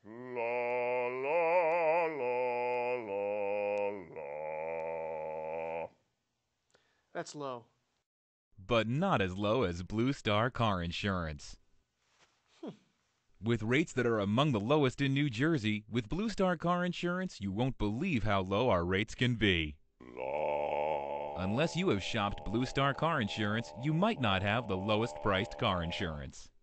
La la la la la. That's low. But not as low as Blue Star Car Insurance. With rates that are among the lowest in New Jersey, with Blue Star Car Insurance, you won't believe how low our rates can be. La. Unless you have shopped Blue Star Car Insurance, you might not have the lowest priced car insurance.